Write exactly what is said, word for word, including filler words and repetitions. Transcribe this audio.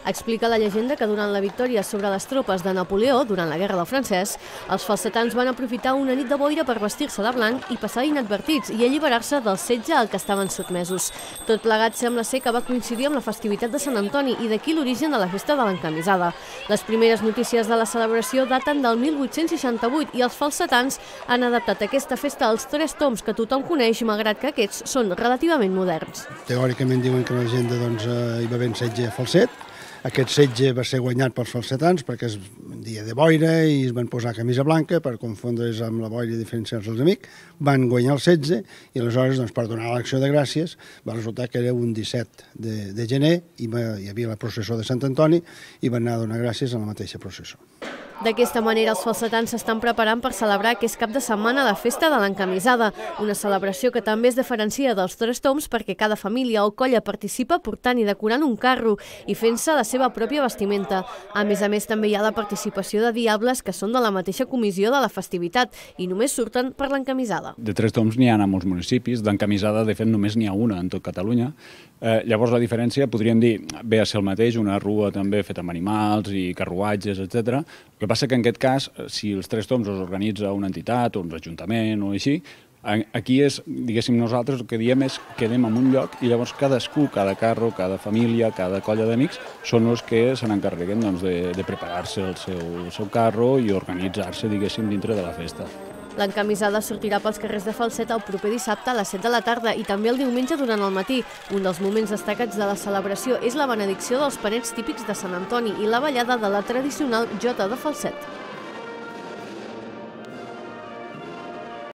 Explica la llegenda que durant la victòria sobre les tropes de Napoleó, durant la Guerra del Francès, els falsetans van aprofitar una nit de boira per vestir-se de blanc i passar inadvertits i alliberar-se del setge al que estaven sotmesos. Tot plegat sembla ser que va coincidir amb la festivitat de Sant Antoni i d'aquí l'origen de la festa de l'encamisada. Les primeres notícies de la celebració daten del mil vuit-cents seixanta-vuit i els falsetans han adaptat aquesta festa als tres tombs que tothom coneix, malgrat que aquests són relativament moderns. Teòricament diuen que la llegenda doncs, hi va haver un setge falset. Aquest setge va ser guanyat pels falsetans perquè és un dia de boira i es van posar camisa blanca per confondre's amb la boira i diferenciar-se els amics. Van guanyar el setge i aleshores, doncs, per donar l'acció de gràcies, va resultar que era un disset de, de gener i va, hi havia la processó de Sant Antoni i van anar a donar gràcies a la mateixa processó. D'aquesta manera, els falsetans s'estan preparant per celebrar aquest cap de setmana la festa de l'encamisada, una celebració que també es diferencia dels tres tombs perquè cada família o colla participa portant i decorant un carro i fent-se la seva pròpia vestimenta. A més a més, també hi ha la participació de diables que són de la mateixa comissió de la festivitat i només surten per l'encamisada. De tres tombs n'hi ha a molts municipis, d'encamisada de fet només n'hi ha una en tot Catalunya. Eh, llavors la diferència, podríem dir, ve a ser el mateix, una rua també feta amb animals i carruatges, etcètera. El que passa que en aquest cas, si els tres tombs els organitza una entitat o un ajuntament o així, aquí és, diguéssim, nosaltres el que diem és quedem en un lloc i llavors cadascú, cada carro, cada família, cada colla d'amics són els que se n'encarreguen doncs, de, de preparar-se el seu, el seu carro i organitzar-se, diguéssim, dintre de la festa. L'encamisada sortirà pels carrers de Falset el proper dissabte a les set de la tarda i també el diumenge durant el matí. Un dels moments destacats de la celebració és la benedicció dels panets típics de Sant Antoni i la ballada de la tradicional jota de Falset.